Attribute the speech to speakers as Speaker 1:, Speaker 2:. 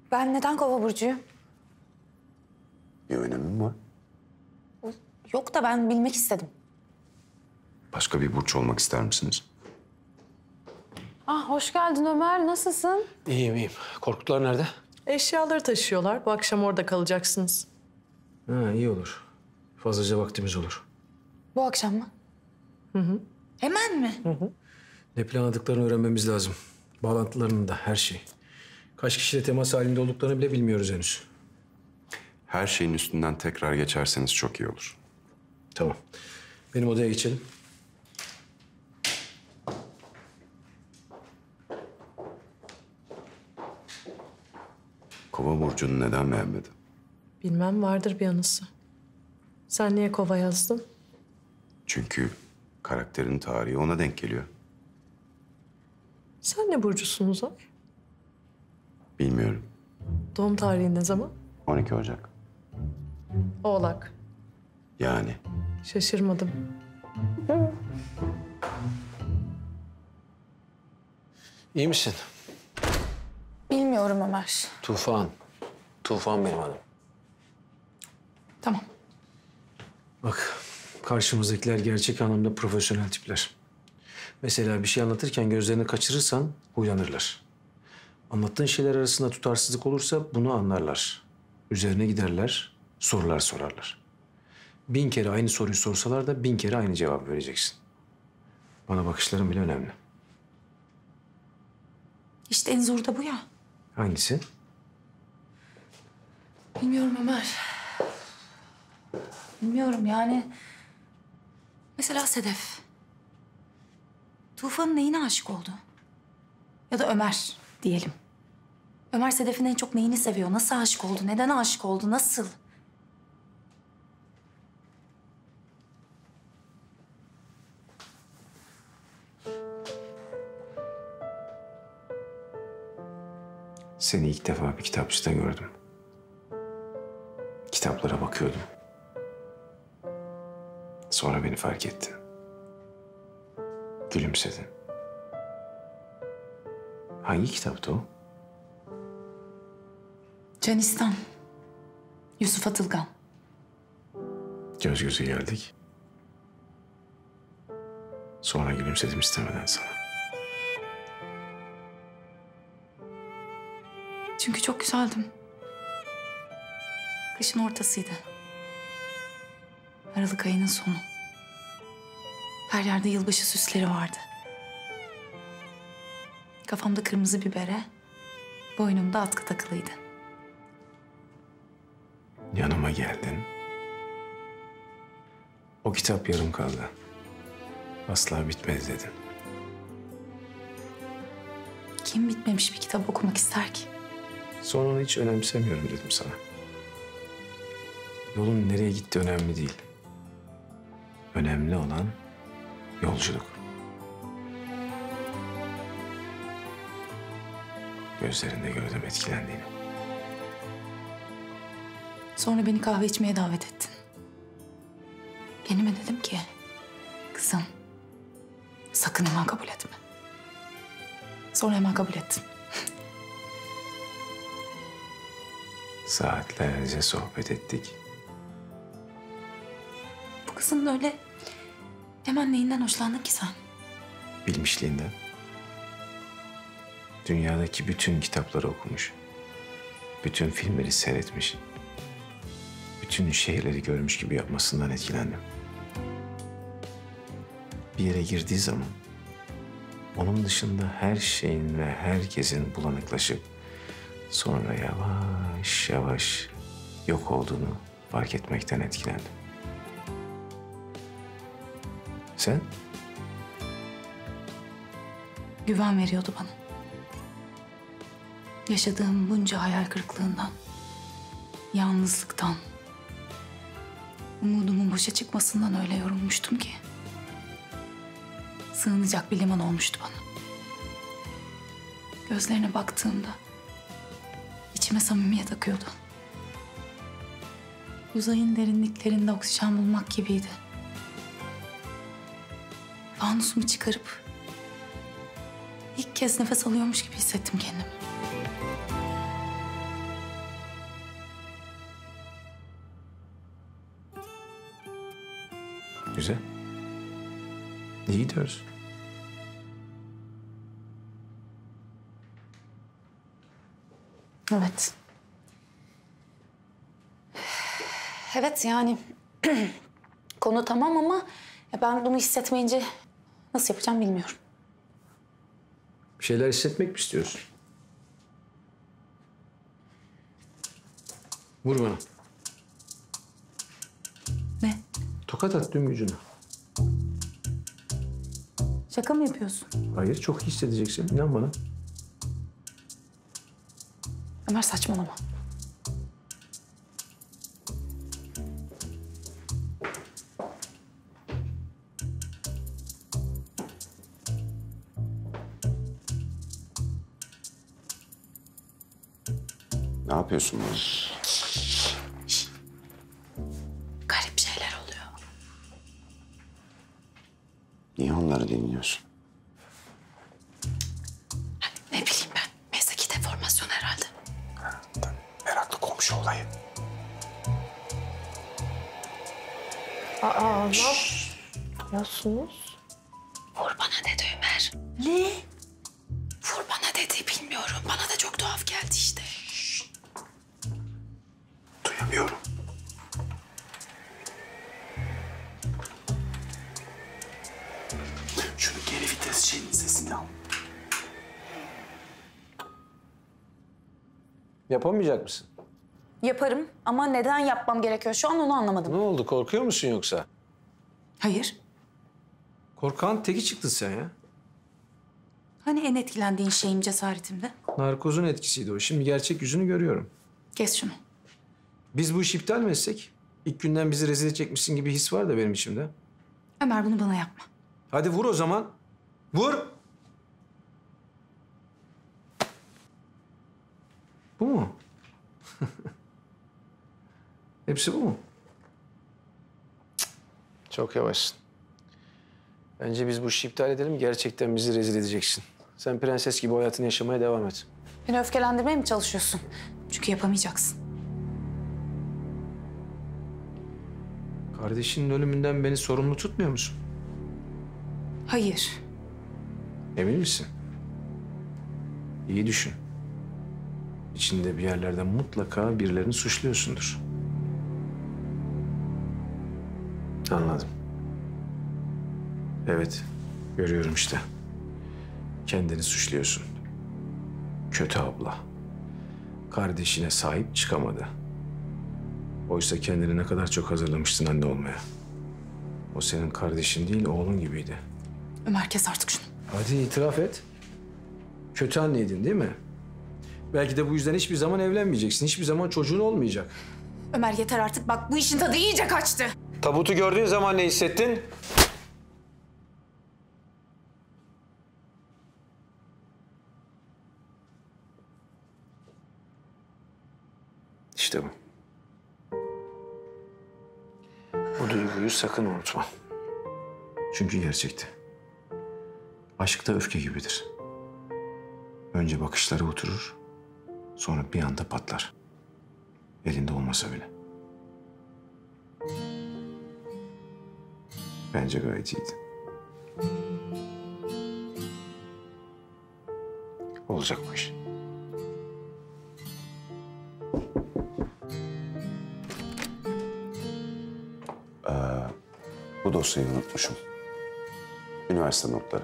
Speaker 1: Ben neden Kova burcuyum?
Speaker 2: Bir önemi mi var?
Speaker 1: Yok da ben bilmek istedim.
Speaker 2: Başka bir burç olmak ister misiniz?
Speaker 1: Ah, hoş geldin Ömer. Nasılsın?
Speaker 3: İyiyim, iyiyim. Korkutlar nerede?
Speaker 4: Eşyaları taşıyorlar. Bu akşam orada kalacaksınız.
Speaker 3: Ha, iyi olur. Fazlaca vaktimiz olur.
Speaker 1: Bu akşam mı? Hı. Hemen mi?
Speaker 3: Ne planladıklarını öğrenmemiz lazım. Bağlantılarını da, her şey. Kaç kişiyle temas halinde olduklarını bile bilmiyoruz henüz.
Speaker 2: Her şeyin üstünden tekrar geçerseniz çok iyi olur.
Speaker 3: Tamam. Benim odaya geçelim.
Speaker 2: Kova burcunu neden beğenmedin?
Speaker 4: Bilmem, vardır bir anısı. Sen niye Kova yazdın?
Speaker 2: Çünkü karakterin tarihi ona denk geliyor.
Speaker 4: Sen ne burcusun Uzay?
Speaker 2: Bilmiyorum.
Speaker 4: Doğum tarihi ne zaman?
Speaker 2: 12 Ocak.
Speaker 4: Oğlak.
Speaker 2: Yani
Speaker 4: Şaşırmadım.
Speaker 3: İyi misin?
Speaker 1: Bilmiyorum Ömer.
Speaker 3: Tufan. Tufan benim adım.
Speaker 1: Tamam.
Speaker 3: Bak, karşımızdakiler gerçek anlamda profesyonel tipler. Mesela bir şey anlatırken gözlerini kaçırırsan uyanırlar. Anlattığın şeyler arasında tutarsızlık olursa bunu anlarlar. Üzerine giderler, sorular sorarlar. 1000 kere aynı soruyu sorsalar da 1000 kere aynı cevabı vereceksin. Bana bakışların bile önemli.
Speaker 1: İşte en zoru da bu ya.
Speaker 3: Hangisi?
Speaker 1: Bilmiyorum Ömer. Bilmiyorum yani. Mesela Sedef. Tufan'ın neyine aşık oldu? Ya da Ömer diyelim. Ömer Sedef'in en çok neyini seviyor? Nasıl aşık oldu? Neden aşık oldu? Nasıl?
Speaker 3: Seni ilk defa bir kitapçıda gördüm. Kitaplara bakıyordum. Sonra beni fark ettin. Gülümsedin. Hangi kitaptı o?
Speaker 1: Canistan. Yusuf Atılgan.
Speaker 3: Göz göze geldik. Sonra gülümsedim istemeden sana.
Speaker 1: Çünkü çok güzeldim. Kışın ortasıydı. Aralık ayının sonu. Her yerde yılbaşı süsleri vardı. Kafamda kırmızı bir bere, boynumda atkı takılıydı.
Speaker 3: Yanıma geldin. O kitap yarım kaldı. Asla bitmedi dedin.
Speaker 1: Kim bitmemiş bir kitap okumak ister ki?
Speaker 3: Sonunu hiç önemsemiyorum dedim sana. Yolun nereye gitti önemli değil. Önemli olan yolculuk. Gözlerinde gördüm etkilendiğini.
Speaker 1: Sonra beni kahve içmeye davet ettin. Kendime dedim ki, kızım sakın hemen kabul etme. Sonra hemen kabul ettim.
Speaker 3: Saatlerce sohbet ettik.
Speaker 1: Bu kızın öyle hemen neyinden hoşlandın ki sen?
Speaker 3: Bilmişliğinden. Dünyadaki bütün kitapları okumuş. Bütün filmleri seyretmiş. Bütün şehirleri görmüş gibi yapmasından etkilendim. Bir yere girdiği zaman onun dışında her şeyin ve herkesin bulanıklaşıp sonra yavaş yavaş yok olduğunu fark etmekten etkilendim. Sen?
Speaker 1: Güven veriyordu bana. Yaşadığım bunca hayal kırıklığından, yalnızlıktan, umudumun boşa çıkmasından öyle yorulmuştum ki. Sığınacak bir liman olmuştu bana. Gözlerine baktığımda içime samimiyet akıyordu. Uzayın derinliklerinde oksijen bulmak gibiydi. Fanusumu çıkarıp ilk kez nefes alıyormuş gibi hissettim kendimi.
Speaker 3: Güzel. İyi gidiyoruz.
Speaker 1: Evet. Evet yani konu tamam ama ben bunu hissetmeyince nasıl yapacağım bilmiyorum.
Speaker 3: Bir şeyler hissetmek mi istiyorsun? Vur bana.
Speaker 1: Ne?
Speaker 3: Tokat at tüm gücünü.
Speaker 1: Şaka mı yapıyorsun?
Speaker 3: Hayır, çok iyi hissedeceksin. İnan bana.
Speaker 1: Ömer saçmalama.
Speaker 2: Ne yapıyorsun bana?
Speaker 1: Garip şeyler oluyor.
Speaker 2: Niye onları dinliyorsun?
Speaker 1: Ne bileyim ben. Mesleki deformasyon herhalde.
Speaker 2: Meraklı komşu olayı.
Speaker 4: Aa, ne yapıyorsunuz?
Speaker 1: Vur bana dedi Ömer. Ne? Vur bana dedi bilmiyorum. Bana da çok tuhaf geldi işte.
Speaker 2: Duyamıyorum. Şunu geri vites şeyinin sesini al.
Speaker 3: Yapamayacak mısın?
Speaker 1: Yaparım ama neden yapmam gerekiyor şu an onu anlamadım.
Speaker 3: Ne oldu? Korkuyor musun yoksa?
Speaker 1: Hayır.
Speaker 3: Korkağın teki çıktın sen ya.
Speaker 1: Hani en etkilendiğin şeyim cesaretimde?
Speaker 3: Narkozun etkisiydi o. Şimdi gerçek yüzünü görüyorum.
Speaker 1: Kes şunu.
Speaker 3: Biz bu işi iptal mi etsek? İlk günden bizi rezil edecekmişsin gibi his var da benim içimde.
Speaker 1: Ömer bunu bana yapma.
Speaker 3: Hadi vur o zaman. Vur. Bu mu? Hepsi bu mu? Cık, çok yavaşsın. Bence biz bu işi iptal edelim. Gerçekten bizi rezil edeceksin. Sen prenses gibi hayatını yaşamaya devam et.
Speaker 1: Beni öfkelendirmeye mi çalışıyorsun? Çünkü yapamayacaksın.
Speaker 3: Kardeşinin ölümünden beni sorumlu tutmuyor musun?
Speaker 1: Hayır.
Speaker 3: Emin misin? İyi düşün. İçinde bir yerlerden mutlaka birilerini suçluyorsundur. Anladım. Evet, görüyorum işte. Kendini suçluyorsun. Kötü abla. Kardeşine sahip çıkamadı. Oysa kendini ne kadar çok hazırlamıştın anne olmaya. O senin kardeşin değil, oğlun gibiydi.
Speaker 1: Ömer kes artık şunu.
Speaker 3: Hadi itiraf et. Kötü anneydin değil mi? Belki de bu yüzden hiçbir zaman evlenmeyeceksin. Hiçbir zaman çocuğun olmayacak.
Speaker 1: Ömer yeter artık bak bu işin tadı iyice kaçtı.
Speaker 3: Tabutu gördüğün zaman ne hissettin? İşte bu. Bu duyguyu sakın unutma. Çünkü gerçekti. Aşk da öfke gibidir. Önce bakışları oturur, sonra bir anda patlar. Elinde olmasa bile. Bence gayet iyiydi. Olacak bu iş.
Speaker 2: Bu dosyayı unutmuşum. Üniversite notları.